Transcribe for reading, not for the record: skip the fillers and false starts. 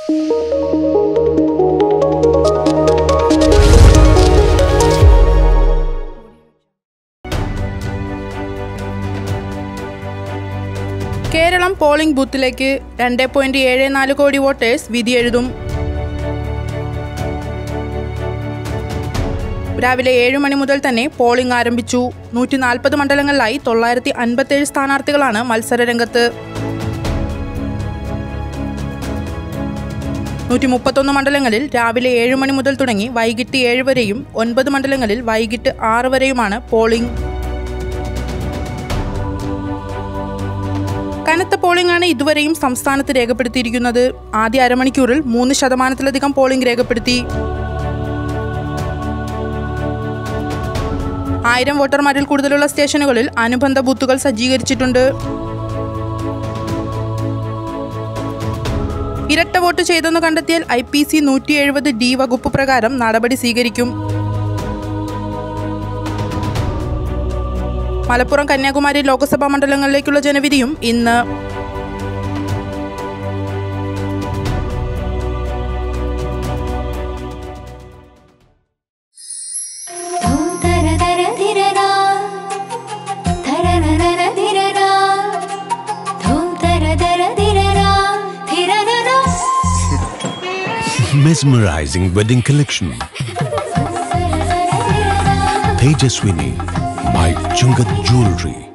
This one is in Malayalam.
കേരളം പോളിംഗ് ബൂത്തിലേക്ക് 2.74 കോടി വോട്ടേഴ്സ് വിധിയെഴുതും. രാവിലെ 7 മണി മുതൽ തന്നെ പോളിംഗ് ആരംഭിച്ചു. 140 മണ്ഡലങ്ങളിലായി 957 സ്ഥാനാർത്ഥികളാണ് മത്സരരംഗത്ത്. 131 മണ്ഡലങ്ങളിൽ രാവിലെ 7 മണി മുതൽ തുടങ്ങി വൈകിട്ട് 7 വരെയും 9 മണ്ഡലങ്ങളിൽ വൈകിട്ട് 6 വരെയുമാണ് പോളിംഗ്. കനത്ത പോളിംഗാണ് ഇതുവരെയും സംസ്ഥാനത്ത് രേഖപ്പെടുത്തിയിരിക്കുന്നത്. ആദ്യ അരമണിക്കൂറിൽ 3% പോളിംഗ് രേഖപ്പെടുത്തി. 1000 വോട്ടർമാരിൽ കൂടുതലുള്ള സ്റ്റേഷനുകളിൽ അനുബന്ധ ബൂത്തുകൾ സജ്ജീകരിച്ചിട്ടുണ്ട്. ഇരട്ട വോട്ട് ചെയ്തെന്ന് കണ്ടെത്തിയാൽ IPC 170D വകുപ്പ് പ്രകാരം നടപടി സ്വീകരിക്കും. മലപ്പുറം, കന്യാകുമാരി ലോക്സഭാ മണ്ഡലങ്ങളിലേക്കുള്ള ജനവിധിയും ഇന്ന്. Mesmerizing wedding collection. Tejaswini by Chungat Jewelry.